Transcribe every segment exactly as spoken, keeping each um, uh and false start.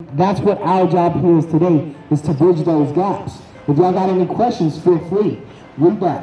that's what our job here is today, is to bridge those gaps. If y'all got any questions, feel free. Read that.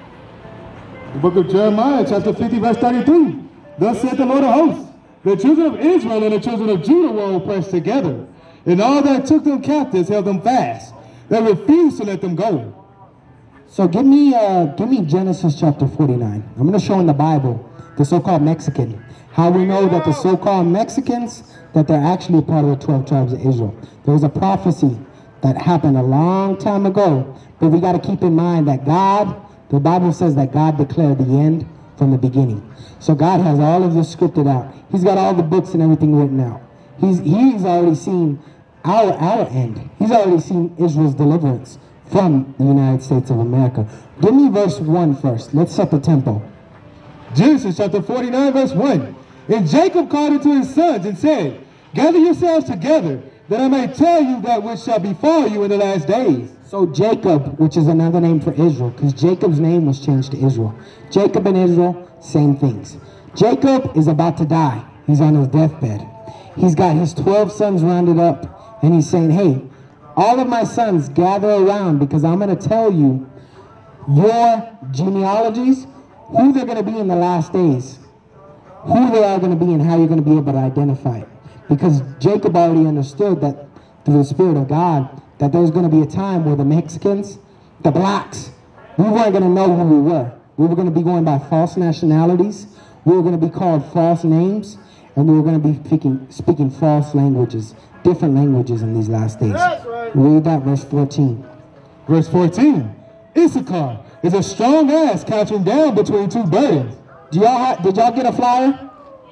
The book of Jeremiah, chapter fifty, verse thirty-three. Thus saith the Lord of hosts, the children of Israel and the children of Judah were oppressed together, and all that took them captives held them fast. They refused to let them go. So give me, uh, give me Genesis chapter forty-nine. I'm going to show in the Bible the so-called Mexican. How we know that the so-called Mexicans, that they're actually part of the twelve tribes of Israel. There was a prophecy that happened a long time ago, but we got to keep in mind that God, the Bible says that God declared the end from the beginning. So God has all of this scripted out. He's got all the books and everything written out. He's, he's already seen our, our end. He's already seen Israel's deliverance from the United States of America. Give me verse one first. Let's set the tempo. Genesis chapter forty-nine, verse one. And Jacob called unto his sons and said, gather yourselves together, that I may tell you that which shall befall you in the last days. So Jacob, which is another name for Israel, because Jacob's name was changed to Israel. Jacob and Israel, same things. Jacob is about to die. He's on his deathbed. He's got his twelve sons rounded up, and he's saying, hey, all of my sons, gather around, because I'm going to tell you your genealogies, who they're going to be in the last days, who they are going to be, and how you're going to be able to identify it. Because Jacob already understood that through the Spirit of God, that there was going to be a time where the Mexicans, the blacks, we weren't going to know who we were. We were going to be going by false nationalities. We were going to be called false names. And we were going to be speaking, speaking false languages, different languages in these last days. That's right. Read that, verse fourteen. Verse fourteen. Issachar is a strong ass couching down between two burdens. Do y'all did y'all get a flyer?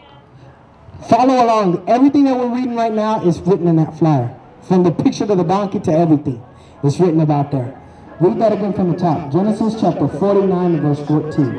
Follow along. Everything that we're reading right now is written in that flyer. From the picture of the donkey to everything. It's written about there. Read that again from the top. Genesis chapter forty-nine, verse fourteen.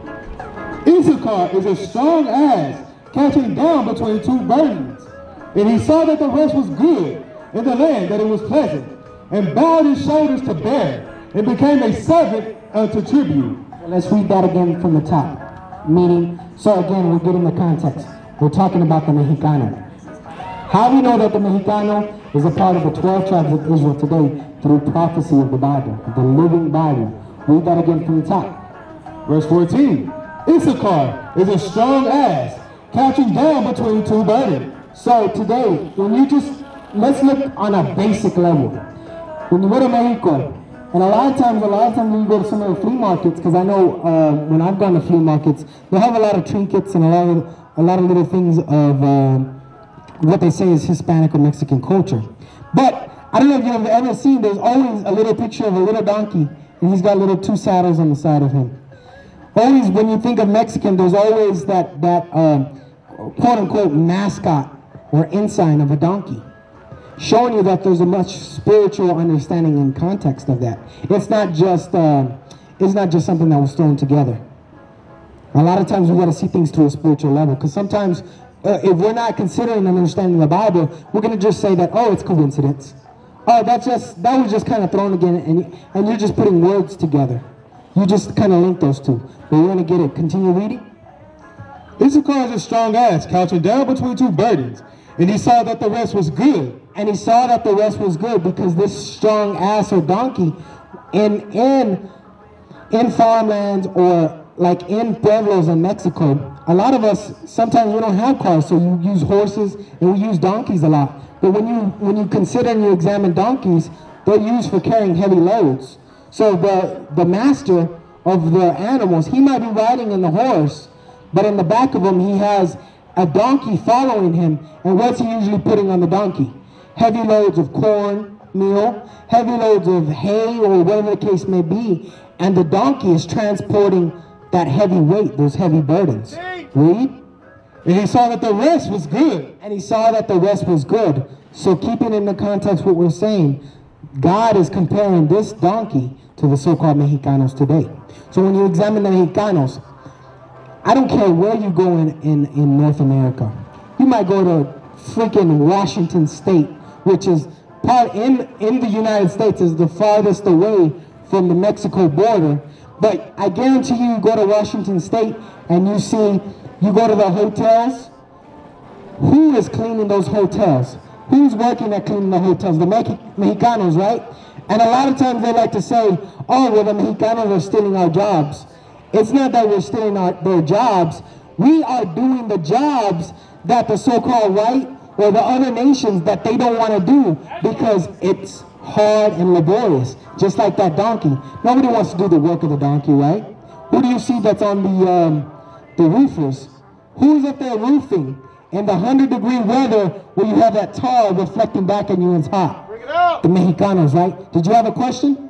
Issachar is a strong ass catching down between two burdens. And he saw that the rest was good in the land, that it was pleasant, and bowed his shoulders to bear, and became a servant unto tribute. Let's read that again from the top. Meaning, so again, we're getting the context. We're talking about the Mexicano. How we know that the Mexicano is a part of the twelve tribes of Israel today through prophecy of the Bible, the living Bible. Read that again from the top. Verse fourteen. Issachar is a strong ass, catching down between two burdens. So today, when you just, let's look on a basic level. When you go to Mexico, and a lot of times, a lot of times when you go to some of the flea markets, because I know uh, when I've gone to flea markets, they have a lot of trinkets and a lot of, a lot of little things of uh, what they say is Hispanic or Mexican culture. But I don't know if you've ever seen, there's always a little picture of a little donkey, and he's got little two saddles on the side of him. Always, when you think of Mexican, there's always that, that uh, quote-unquote mascot or ensign of a donkey, showing you that there's a much spiritual understanding and context of that. It's not just, uh, it's not just something that was thrown together. A lot of times we got to see things to a spiritual level, because sometimes uh, if we're not considering and understanding the Bible, we're going to just say that, oh, it's coincidence. Oh, that's just, that was just kind of thrown again, and, and you're just putting words together. You just kind of link those two. But we're going to get it. Continue reading. Issachar is a strong ass, couching down between two burdens. And he saw that the rest was good. And he saw that the rest was good because this strong ass or donkey in, in, in farmlands or like in pueblos in Mexico, a lot of us, sometimes we don't have cars, so you use horses and we use donkeys a lot. But when you, when you consider and you examine donkeys, they're used for carrying heavy loads. So the, the master of the animals, he might be riding in the horse, but in the back of him he has a donkey following him. And what's he usually putting on the donkey? Heavy loads of corn, meal, heavy loads of hay, or whatever the case may be. And the donkey is transporting that heavy weight, those heavy burdens. Read. And he saw that the rest was good. And he saw that the rest was good. So keeping in the context what we're saying, God is comparing this donkey to the so-called Mexicanos today. So when you examine the Mexicanos, I don't care where you go in, in, in North America. You might go to freaking Washington State, which is part in, in the United States, is the farthest away from the Mexico border. But I guarantee you, you go to Washington State and you see, you go to the hotels. Who is cleaning those hotels? who's working at cleaning the hotels? The Mex Mexicanos, right? And a lot of times they like to say, oh, well, the Mexicanos are stealing our jobs. It's not that we're stealing our, their jobs. We are doing the jobs that the so-called white or the other nations that they don't want to do because it's hard and laborious, just like that donkey. Nobody wants to do the work of the donkey, right? Who do you see that's on the, um, the roofers? Who's up there roofing in the one hundred degree weather where you have that tar reflecting back at you and it's hot? Bring it out. The Mexicanos, right? Did you have a question?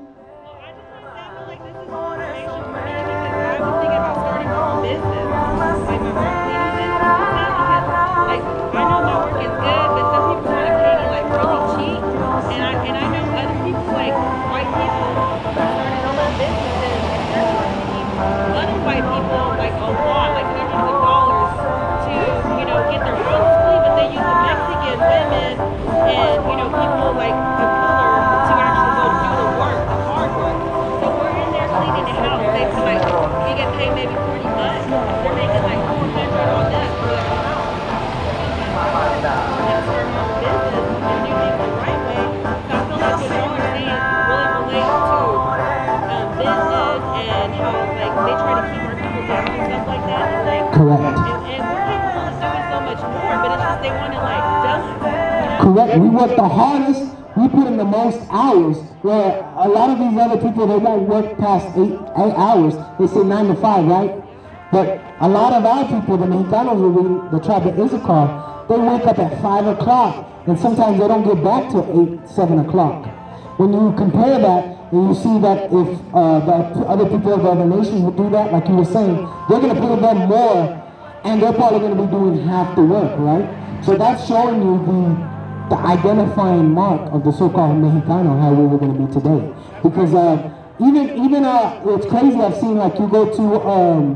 Correct. We work the hardest. We put in the most hours. Where a lot of these other people, they won't work past eight, eight hours. They say nine to five, right? But a lot of our people, the Mexicanos, the tribe of Issachar, they wake up at five o'clock, and sometimes they don't get back till eight, seven o'clock. When you compare that, and you see that if uh, the other people of other nations would do that, like you were saying, they're going to pay them more, and they're probably going to be doing half the work, right? So that's showing you the the identifying mark of the so-called Mexicano, how we were going to be today. Because uh, even, even uh, it's crazy, I've seen like you go to, um,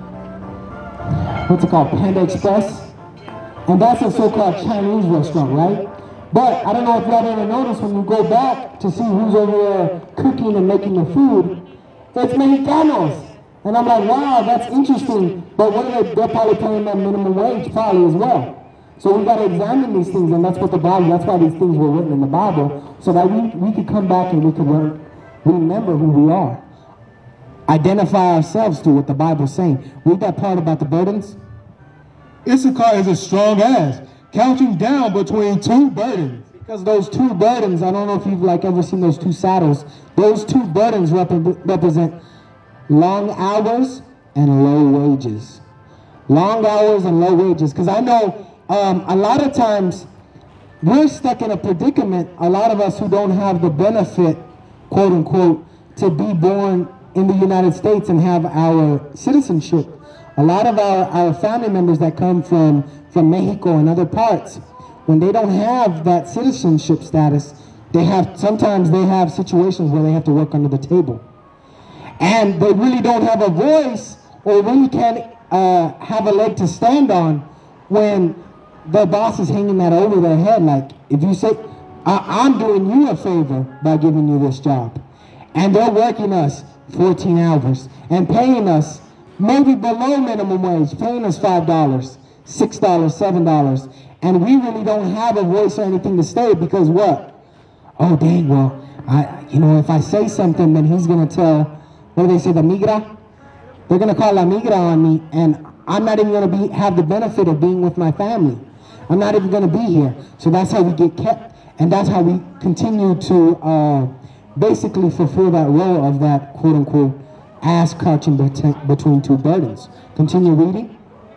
what's it called, Panda Express, and that's a so-called Chinese restaurant, right? But I don't know if y'all ever noticed when you go back to see who's over there cooking and making the food, it's Mexicanos. And I'm like, wow, that's interesting, but what are they, they're probably paying them minimum wage probably as well. So we got to examine these things, and that's what the Bible, that's why these things were written in the Bible, so that we, we could come back and we could learn, remember who we are. Identify ourselves to what the Bible's saying. Read that part about the burdens. Issachar is a strong ass, counting down between two burdens. Because those two burdens, I don't know if you've like ever seen those two saddles, those two burdens rep represent long hours and low wages. Long hours and low wages, because I know Um, a lot of times, we're stuck in a predicament, a lot of us who don't have the benefit, quote unquote, to be born in the United States and have our citizenship. A lot of our, our family members that come from, from Mexico and other parts, when they don't have that citizenship status, they have, sometimes they have situations where they have to work under the table. And they really don't have a voice or really can't uh, have a leg to stand on when their boss is hanging that over their head. Like, if you say, I I'm doing you a favor by giving you this job, and they're working us fourteen hours and paying us maybe below minimum wage, paying us five dollars, six dollars, seven dollars, and we really don't have a voice or anything to say because what? Oh, dang, well, I, you know, if I say something, then he's going to tell, what do they say, the migra? They're going to call la migra on me, and I'm not even going to be have the benefit of being with my family. I'm not even going to be here. So that's how we get kept, and that's how we continue to uh, basically fulfill that role of that quote-unquote ass crouching between two burdens. Continue reading.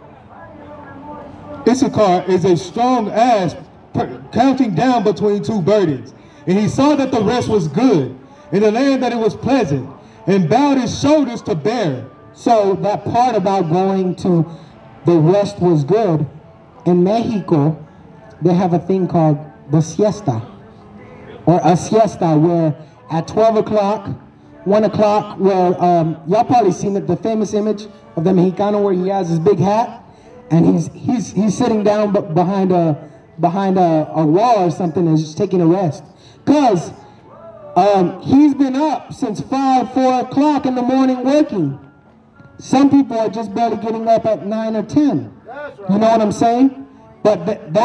Issachar is a strong ass counting down between two burdens. And he saw that the rest was good, in the land that it was pleasant, and bowed his shoulders to bear it. So that part about going to the rest was good, in Mexico, they have a thing called the siesta, or a siesta, where at twelve o'clock, one o'clock, where um, y'all probably seen it, the famous image of the Mexicano where he has his big hat, and he's he's he's sitting down behind a behind a, a wall or something and just taking a rest, cause um, he's been up since five, four o'clock in the morning working. Some people are just barely getting up at nine or ten. You know what I'm saying? But th that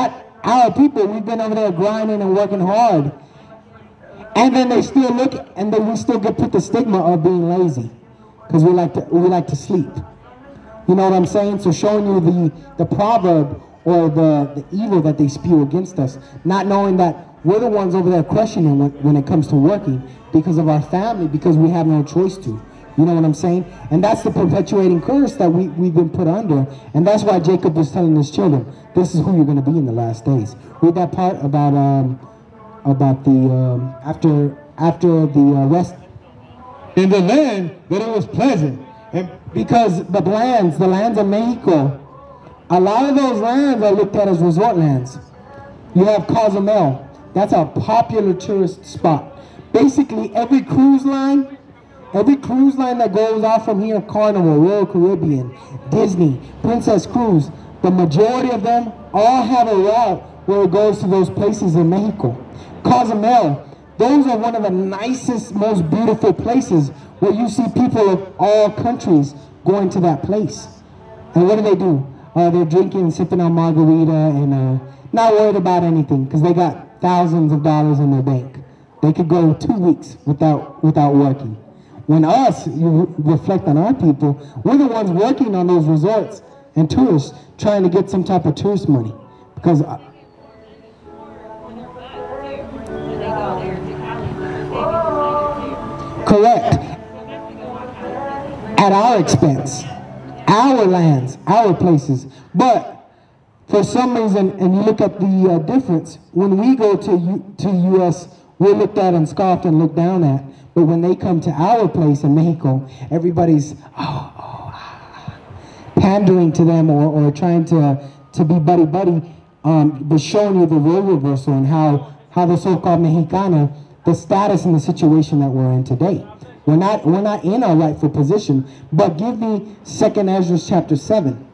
our people, we've been over there grinding and working hard. And then they still look, and then we still get put the stigma of being lazy. Because we like to we like to sleep. You know what I'm saying? So showing you the, the proverb or the, the evil that they spew against us. Not knowing that we're the ones over there questioning when, when it comes to working because of our family, because we have no choice to. You know what I'm saying? And that's the perpetuating curse that we, we've been put under. And that's why Jacob was telling his children, this is who you're going to be in the last days. Read that part about um, about the, um, after, after the uh, rest. In the land that it was pleasant. And because the lands, the lands of Mexico, a lot of those lands are looked at as resort lands. You have Cozumel. That's a popular tourist spot. Basically, every cruise line, every cruise line that goes out from here, Carnival, Royal Caribbean, Disney, Princess Cruise, the majority of them all have a route where it goes to those places in Mexico. Cozumel, those are one of the nicest, most beautiful places where you see people of all countries going to that place. And what do they do? Uh, they're drinking, sipping on margarita, and uh, not worried about anything because they got thousands of dollars in their bank. They could go two weeks without without working. When us, you reflect on our people, we're the ones working on those resorts and tourists trying to get some type of tourist money. Because uh, correct. At our expense. Our lands, our places. But for some reason, and you look at the uh, difference, when we go to U to U S, we're looked at and scoffed and looked down at. But when they come to our place in Mexico, everybody's oh, oh, ah, pandering to them or, or trying to, to be buddy-buddy, um, but showing you the role reversal and how, how the so-called Mexicano, the status and the situation that we're in today. We're not, we're not in our rightful position, but give me Second Ezra chapter seven.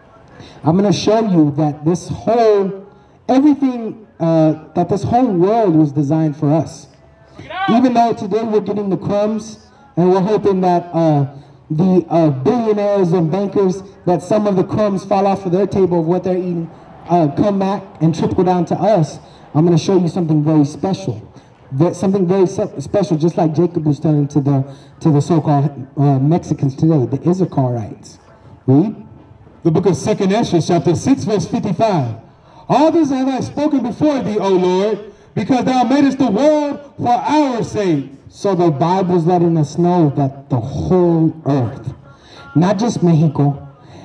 I'm going to show you that this whole, everything, uh, that this whole world was designed for us. Even though today we're getting the crumbs, and we're hoping that uh, the uh, billionaires and bankers, that some of the crumbs fall off of their table of what they're eating, uh, come back and trickle down to us, I'm going to show you something very special. Something very special, just like Jacob was telling to the to the so-called uh, Mexicans today, the Issacharites. Read. The book of Second Ezra, chapter six, verse fifty-five. All this have I spoken before thee, O Lord, because thou madest the world for our sake. So the Bible's letting us know that the whole earth, not just Mexico,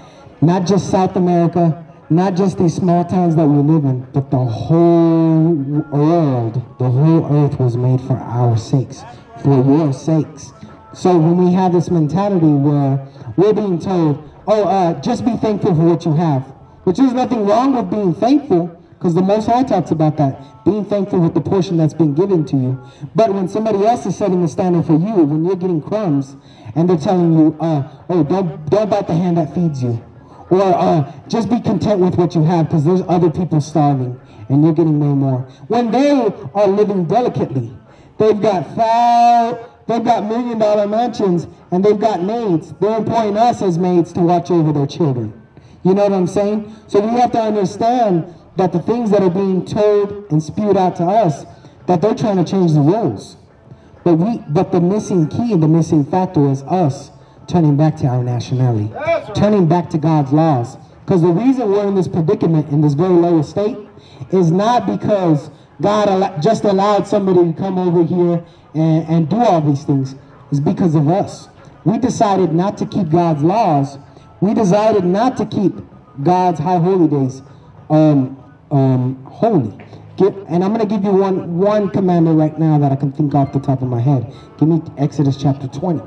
not just South America, not just these small towns that we live in, but the whole world, the whole earth was made for our sakes, for your sakes. So when we have this mentality where we're being told, oh, uh, just be thankful for what you have, which there's nothing wrong with being thankful, because the Most High talks about that, being thankful with the portion that's been given to you. But when somebody else is setting the standard for you, when you're getting crumbs, and they're telling you, uh, oh, don't, don't bite the hand that feeds you. Or uh, just be content with what you have because there's other people starving and you're getting way more. When they are living delicately, they've got foul, they've got million dollar mansions and they've got maids. They're employing us as maids to watch over their children. You know what I'm saying? So we have to understand that the things that are being told and spewed out to us, that they're trying to change the rules. But, we, but the missing key, the missing factor is us turning back to our nationality, turning back to God's laws. Because the reason we're in this predicament, in this very low estate, is not because God al just allowed somebody to come over here and, and do all these things. It's because of us. We decided not to keep God's laws. We decided not to keep God's high holy days um, um, holy. Get, and I'm going to give you one, one commandment right now that I can think off the top of my head. Give me Exodus chapter twenty.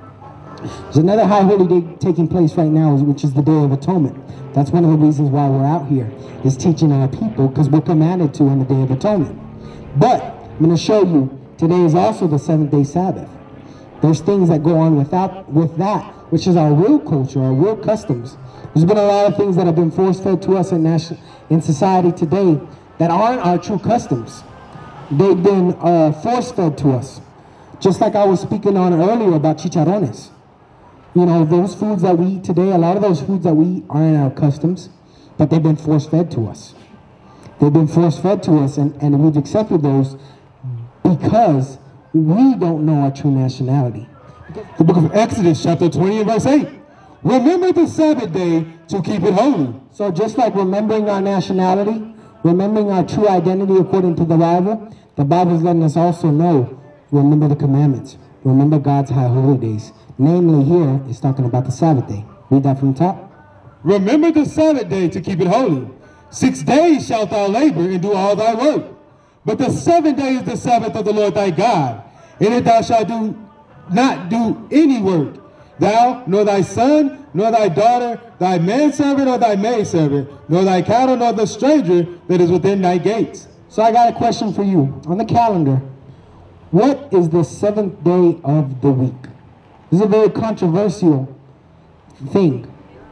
There's another high holy day taking place right now, which is the Day of Atonement. That's one of the reasons why we're out here, is teaching our people, because we're commanded to on the Day of Atonement. But I'm going to show you, today is also the seventh day Sabbath. There's things that go on without, with that, which is our real culture, our real customs. There's been a lot of things that have been force-fed to us in, national, in society today that aren't our true customs. They've been uh, force-fed to us. Just like I was speaking on earlier about chicharrones. You know, those foods that we eat today, a lot of those foods that we eat aren't our customs, but they've been force-fed to us. They've been force-fed to us, and, and we've accepted those because we don't know our true nationality. The book of Exodus, chapter twenty and verse eight. Remember the Sabbath day to keep it holy. So just like remembering our nationality, remembering our true identity according to the Bible, the Bible is letting us also know, remember the commandments. Remember God's high holy days. Namely here, it's talking about the Sabbath day. Read that from the top. Remember the Sabbath day to keep it holy. Six days shalt thou labor and do all thy work. But the seventh day is the Sabbath of the Lord thy God. In it thou shalt do not do any work. Thou, nor thy son, nor thy daughter, thy manservant or thy maidservant, nor thy cattle, nor the stranger that is within thy gates. So I got a question for you. On the calendar, what is the seventh day of the week? This is a very controversial thing.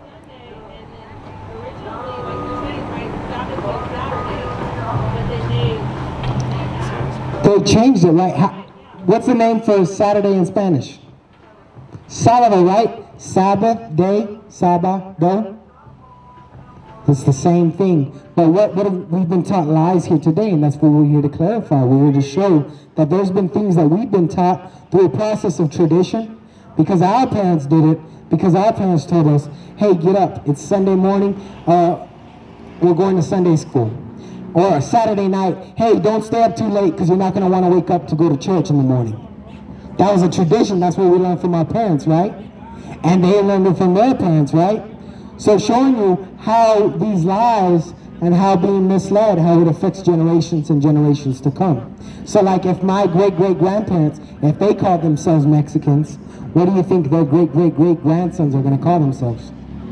They changed it, right? How, what's the name for Saturday in Spanish? Sábado, right? Sabbath day, sábado. It's the same thing. But what, what have, we've been taught lies here today, and that's what we're here to clarify. We're here to show that there's been things that we've been taught through a process of tradition, because our parents did it, because our parents told us, hey, get up, it's Sunday morning, uh, we're going to Sunday school. Or Saturday night, hey, don't stay up too late because you're not going to want to wake up to go to church in the morning. That was a tradition. That's what we learned from our parents, right? And they learned it from their parents, right? So showing you how these lies and how being misled, how it affects generations and generations to come. So like if my great-great-grandparents, if they called themselves Mexicans, what do you think their great-great-great-grandsons are going to call themselves?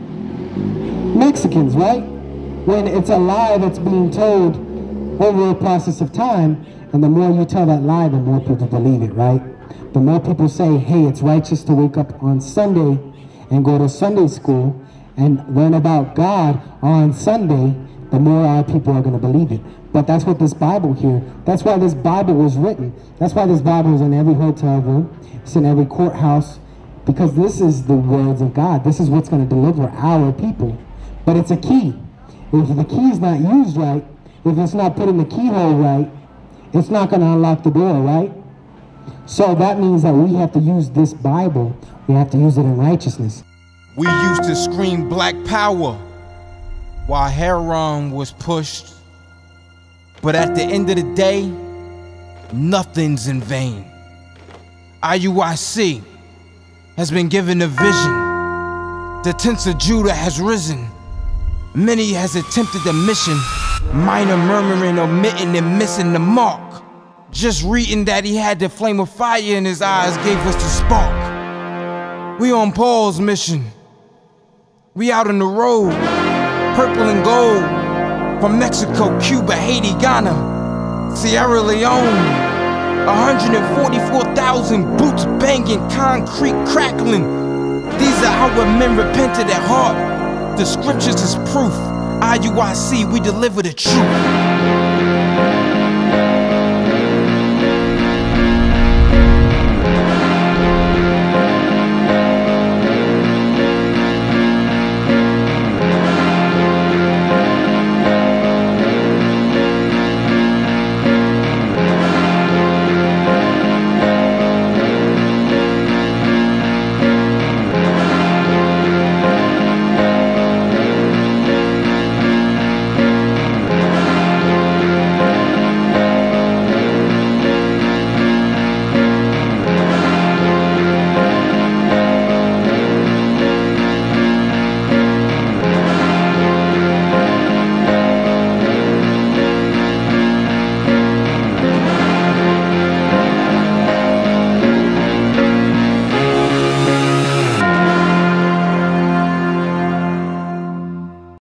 Mexicans, right? When it's a lie that's being told over a process of time, and the more you tell that lie, the more people believe it, right? The more people say, hey, it's righteous to wake up on Sunday and go to Sunday school and learn about God on Sunday, the more our people are going to believe it. But that's what this Bible here, that's why this Bible was written. That's why this Bible is in every hotel room, it's in every courthouse, because this is the words of God. This is what's going to deliver our people. But it's a key. If the key is not used right, if it's not put in the keyhole right, it's not going to unlock the door, right? So that means that we have to use this Bible. We have to use it in righteousness. We used to scream black power while Heron was pushed. But at the end of the day, nothing's in vain. I U I C has been given a vision. The tents of Judah has risen. Many has attempted the mission, minor murmuring, omitting, and missing the mark. Just reading that he had the flame of fire in his eyes gave us the spark. We on Paul's mission. We out on the road, purple and gold, from Mexico, Cuba, Haiti, Ghana, Sierra Leone. one hundred forty-four thousand boots banging, concrete crackling. These are our men repented at heart. The scriptures is proof. I U I C, we deliver the truth.